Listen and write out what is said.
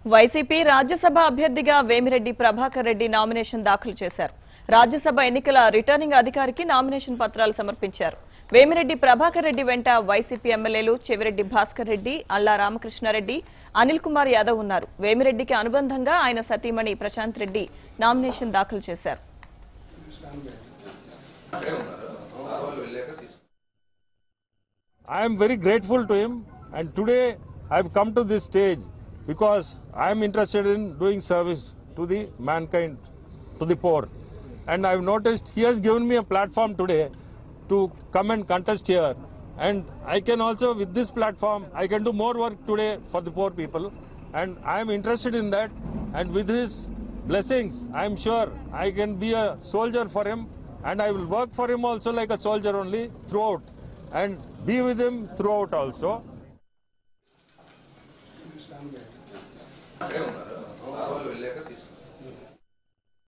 YCP Rajya Sabha అభ్యర్థిగా Vemireddy Prabhakar Reddy nomination దాఖలు చేశారు. రాజ్యసభ ఎన్నికల రిటర్నింగ్ అధికారికి నామినేషన్ పత్రాలు సమర్పించారు. వేమిరెడ్డి ప్రభాకర్ రెడ్డి వెంట వైసీపీ ఎమ్మెల్యేలు చెవిరెడ్డి భాస్కర్ రెడ్డి, అల్లా రామకృష్ణారెడ్డి, అనిల్ కుమార్ యాదవ్ ఉన్నారు. వేమిరెడ్డికి అనుబంధంగా ఆయన సతీమణి ప్రశాంత్ రెడ్డి నామినేషన్ దాఖలు చేశారు. I am very grateful to him, and today I have come to this stage because I am interested in doing service to the mankind, to the poor. And I have noticed he has given me a platform today to come and contest here. And I can also, with this platform, I can do more work today for the poor people. And I am interested in that. And with his blessings, I am sure I can be a soldier for him. And I will work for him also like a soldier only throughout. And be with him throughout also.